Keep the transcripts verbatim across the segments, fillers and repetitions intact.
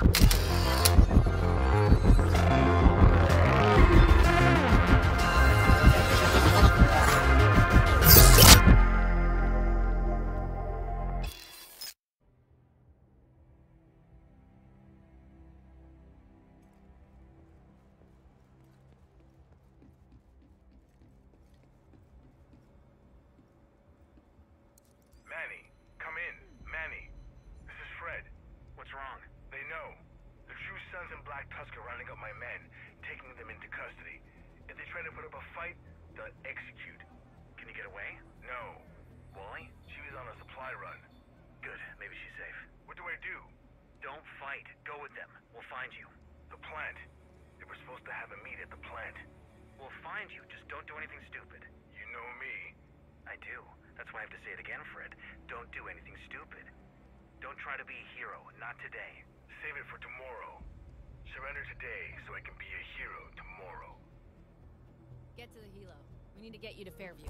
Manny, come in. Manny, this is Fred. What's wrong? They know. The True Sons and Black Tusk are rounding up my men, taking them into custody. If they try to put up a fight, they'll execute. Can you get away? No. Wally? She was on a supply run. Good. Maybe she's safe. What do I do? Don't fight. Go with them. We'll find you. The plant. They were supposed to have a meet at the plant. We'll find you. Just don't do anything stupid. You know me. I do. That's why I have to say it again, Fred. Don't do anything stupid. Don't try to be a hero. Not today. Save it for tomorrow. Surrender today so I can be a hero tomorrow. Get to the helo. We need to get you to Fairview.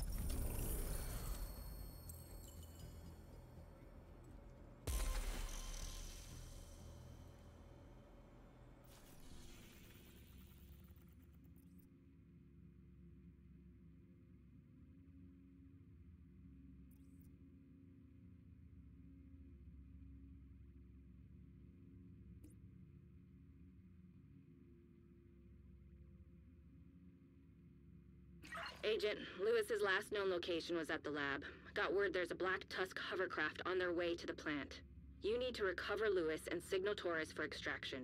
Agent, Lewis's last known location was at the lab. Got word there's a Black Tusk hovercraft on their way to the plant. You need to recover Lewis and signal Taurus for extraction.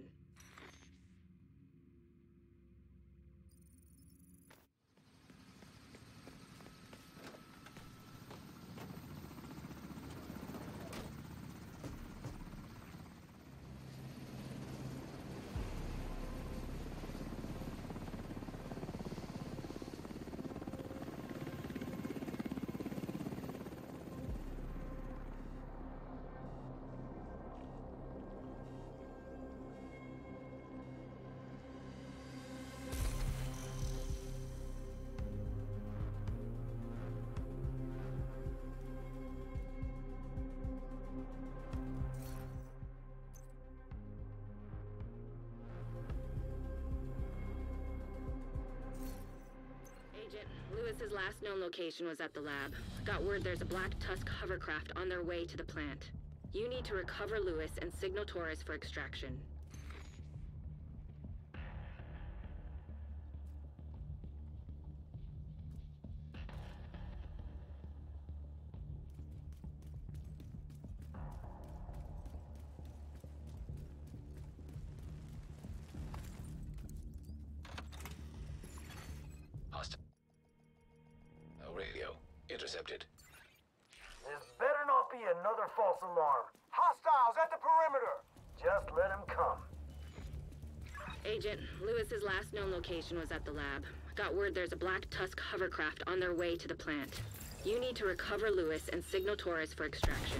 Lewis's last known location was at the lab. Got word there's a Black Tusk hovercraft on their way to the plant. You need to recover Lewis and signal Taurus for extraction. Radio intercepted. This better not be another false alarm. Hostiles at the perimeter. Just let them come. Agent, Lewis's last known location was at the lab. Got word there's a Black Tusk hovercraft on their way to the plant. You need to recover Lewis and signal Taurus for extraction.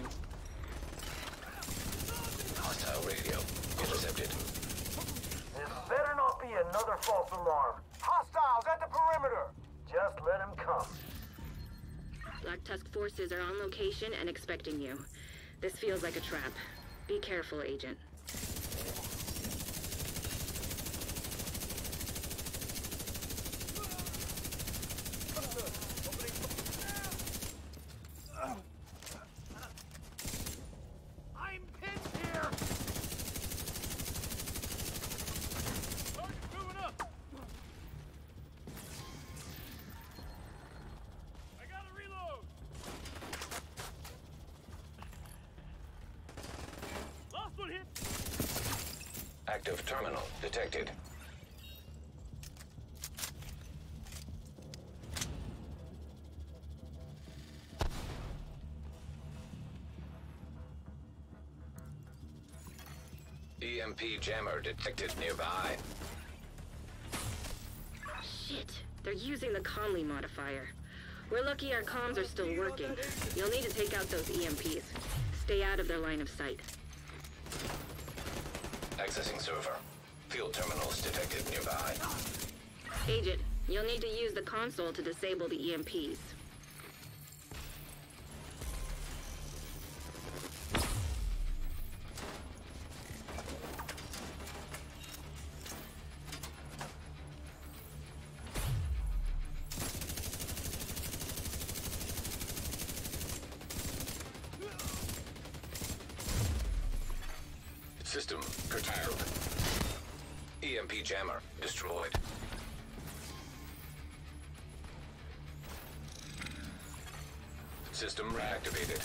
Hostile radio intercepted. This better not be another false alarm. Hostiles at the perimeter. Just let them come. Black Tusk forces are on location and expecting you. This feels like a trap. Be careful, Agent. I'm pinned here! Target's moving up! I gotta reload! Last one hit! Active terminal detected. E M P jammer detected nearby. Shit, they're using the Conley modifier. We're lucky our comms are still working. You'll need to take out those E M Ps. Stay out of their line of sight. Accessing server. Field terminals detected nearby. Agent, you'll need to use the console to disable the E M Ps. System curtailed. E M P jammer destroyed. System reactivated.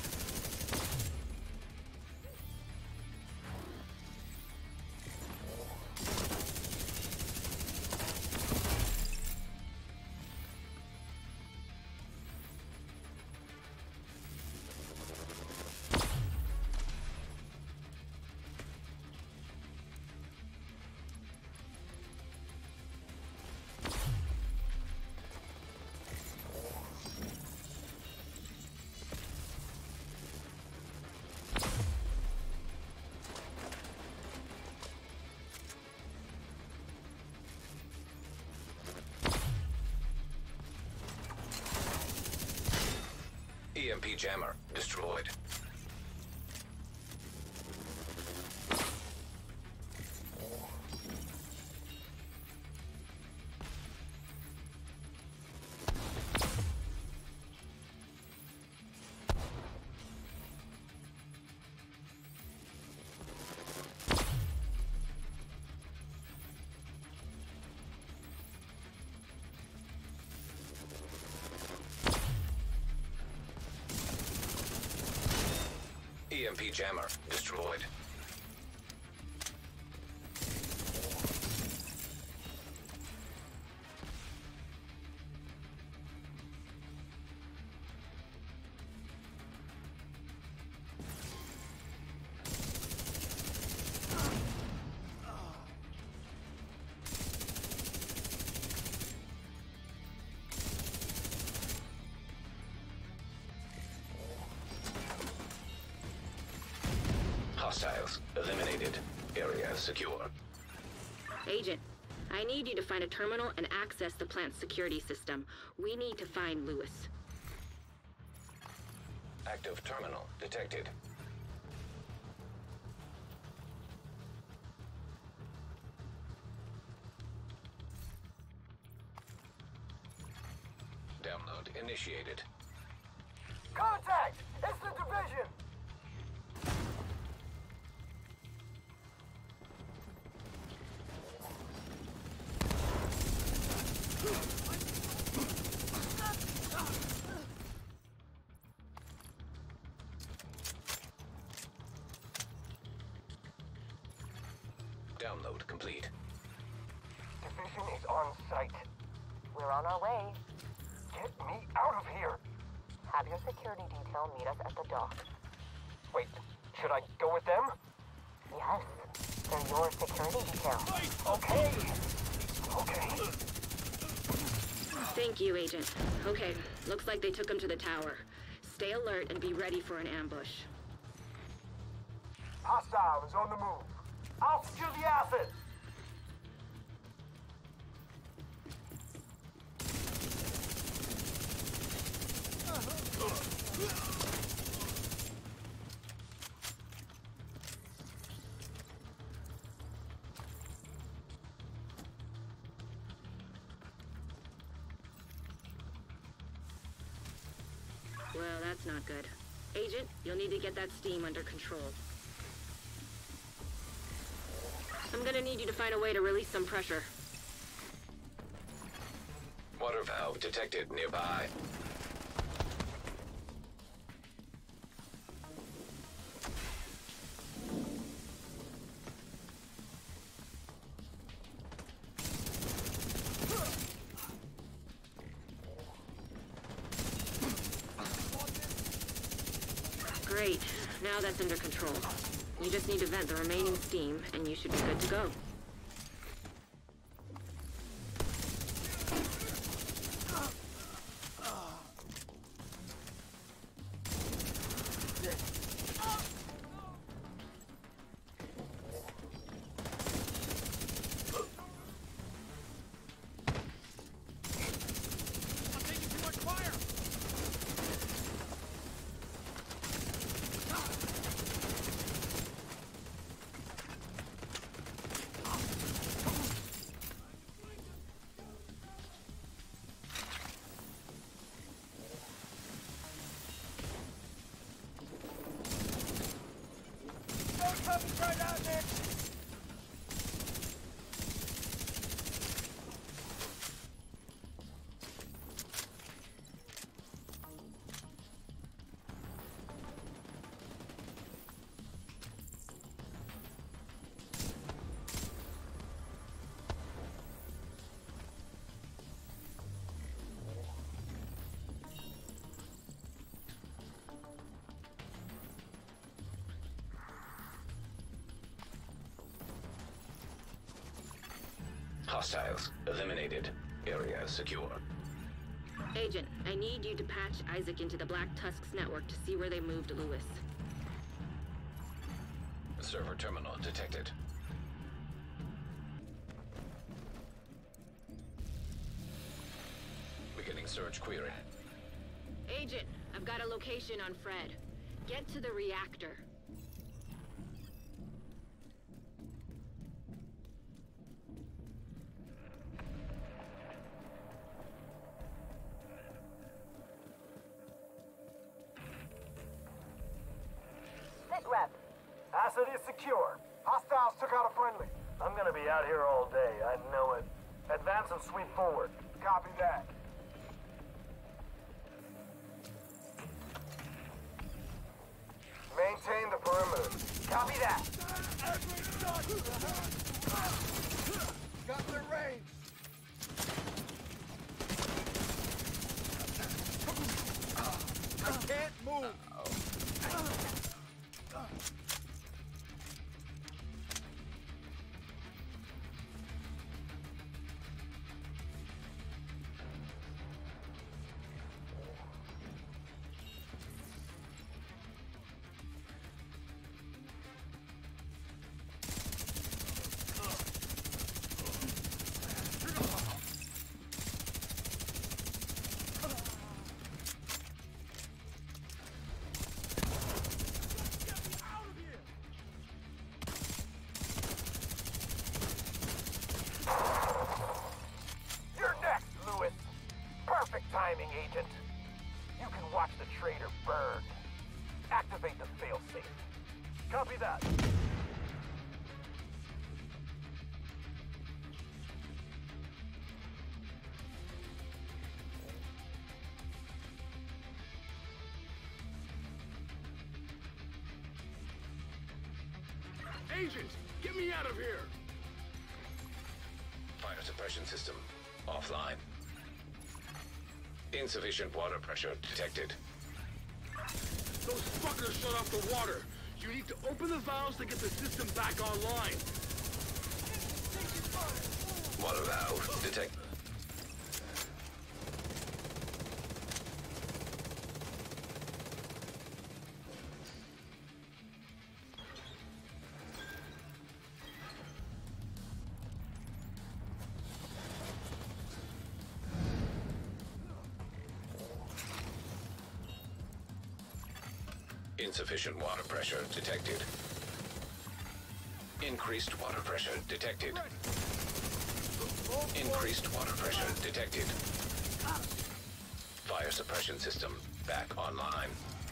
E M P jammer destroyed. E M P jammer destroyed. Hostiles eliminated. Area secure. Agent, I need you to find a terminal and access the plant's security system. We need to find Lewis. Active terminal detected. Download initiated. Contact! It's the division! Download complete. Division is on site. We're on our way. Get me out of here! Have your security detail meet us at the dock. Wait, should I go with them? Yes, they're your security detail. Okay! Okay. Thank you, Agent. Okay, looks like they took him to the tower. Stay alert and be ready for an ambush. Hostile is on the move. I'll secure the acid! Well, that's not good. Agent, you'll need to get that steam under control. I'm gonna need you to find a way to release some pressure. Water valve detected nearby. Great. Now that's under control. You just need to vent the remaining steam, and you should be good to go. Right out there! Hostiles eliminated. Area secure. Agent, I need you to patch Isaac into the Black Tusk's network to see where they moved Lewis. Server terminal detected. Beginning search query. Agent, I've got a location on Fred. Get to the reactor. Sit rep. Asset is secure. Hostiles took out a friendly. I'm gonna be out here all day, I know it. Advance and sweep forward. Copy that. Maintain the perimeter. Copy that. Got their range. I can't move. Timing, Agent. You can watch the traitor burn. Activate the failsafe. Copy that. Agent, get me out of here! Fire suppression system offline. Insufficient water pressure detected. Those fuckers shut off the water. You need to open the valves to get the system back online. Water valve detect. Insufficient water pressure detected. Increased water pressure detected. Increased water pressure detected. Fire suppression system back online.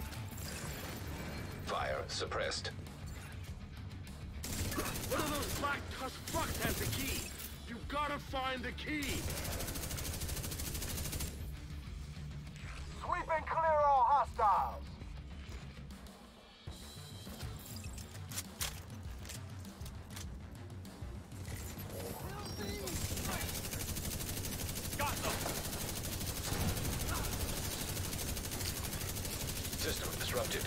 Fire suppressed. One of those Black Tusk fucks has the key. You gotta find the key. Sweep and clear all hostiles. Got them. System disrupted.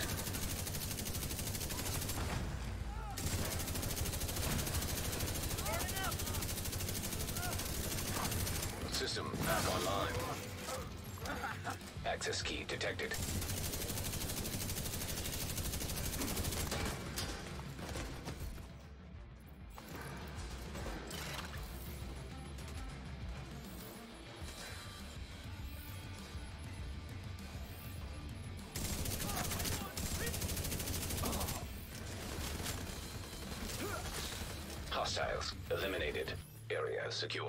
System back online. Access key detected. Hostiles eliminated. Area secure.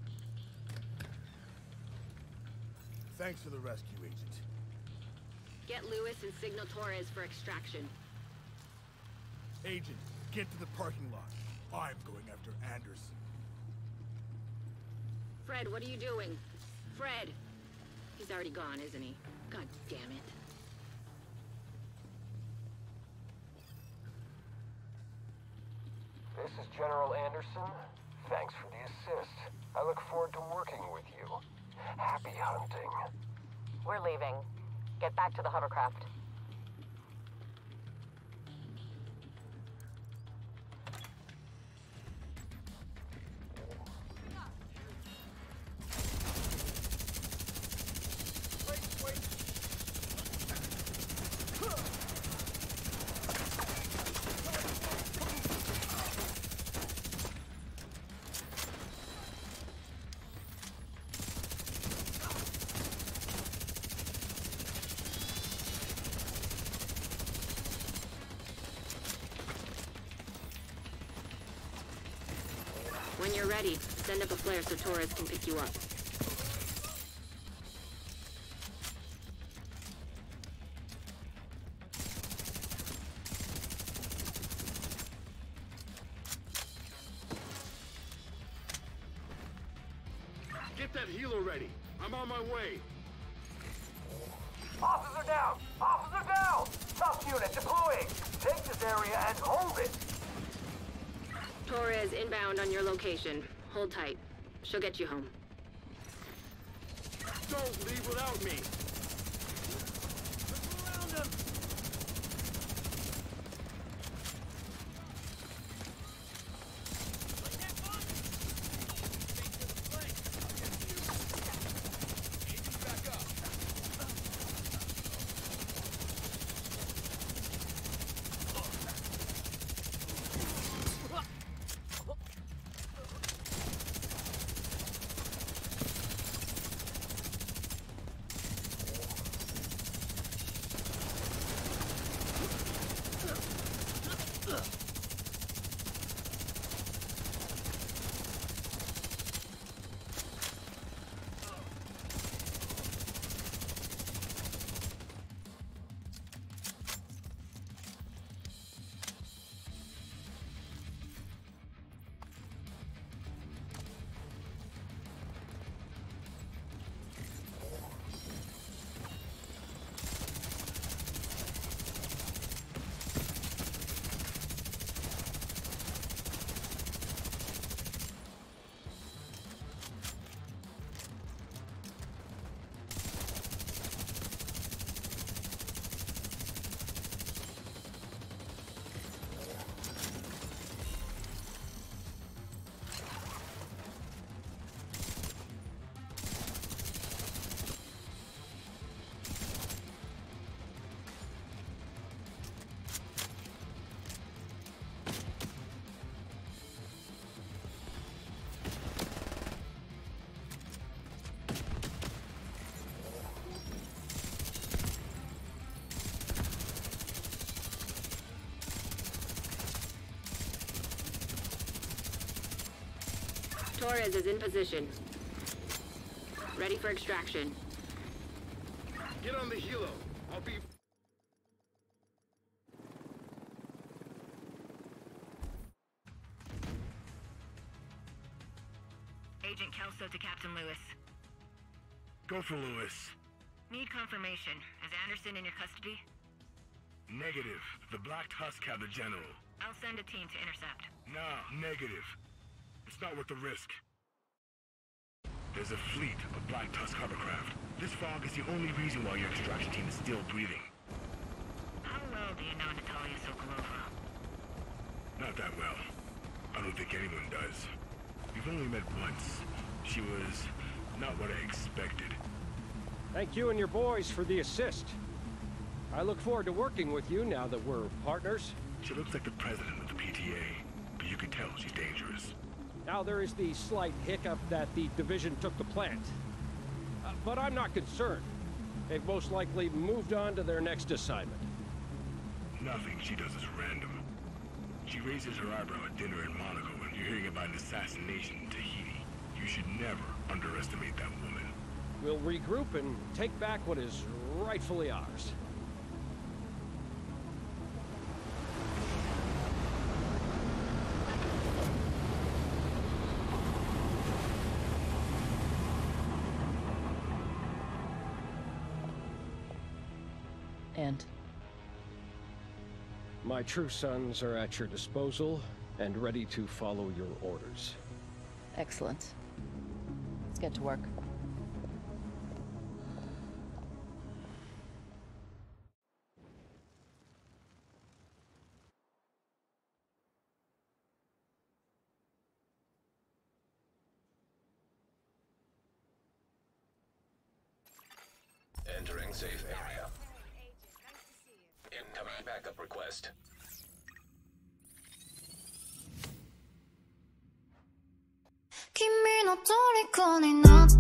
Thanks for the rescue, Agent. Get Lewis and signal Torres for extraction. Agent, get to the parking lot. I'm going after Anderson. Fred, what are you doing? Fred! He's already gone, isn't he? God damn it. This is General Anderson. Thanks for the assist. I look forward to working with you. Happy hunting. We're leaving. Get back to the hovercraft. When you're ready, send up a flare so Torres can pick you up. Get that helo ready. I'm on my way. Officer down! Officer down! Tough unit deploying! Take this area and hold it! Torres inbound on your location. Hold tight. She'll get you home. Don't leave without me. Around him. Torres is in position. Ready for extraction. Get on the helo. I'll be... Agent Kelso to Captain Lewis. Go for Lewis. Need confirmation. Is Anderson in your custody? Negative. The Black Tusk have the general. I'll send a team to intercept. Nah, negative. It's not worth the risk. There's a fleet of Black Tusk hovercraft. This fog is the only reason why your extraction team is still breathing. How well do you know Natalia Sokolova? Not that well. I don't think anyone does. We've only met once. She was not what I expected. Thank you and your boys for the assist. I look forward to working with you now that we're partners. She looks like the president of the P T A, but you can tell she's dangerous. Now there is the slight hiccup that the division took the plant. Uh, but I'm not concerned. They've most likely moved on to their next assignment. Nothing she does is random. She raises her eyebrow at dinner in Monaco when you're hearing about an assassination in Tahiti. You should never underestimate that woman. We'll regroup and take back what is rightfully ours. And? My true sons are at your disposal and ready to follow your orders. Excellent. Let's get to work. Entering safe area. Incoming backup request. 君の虜になっ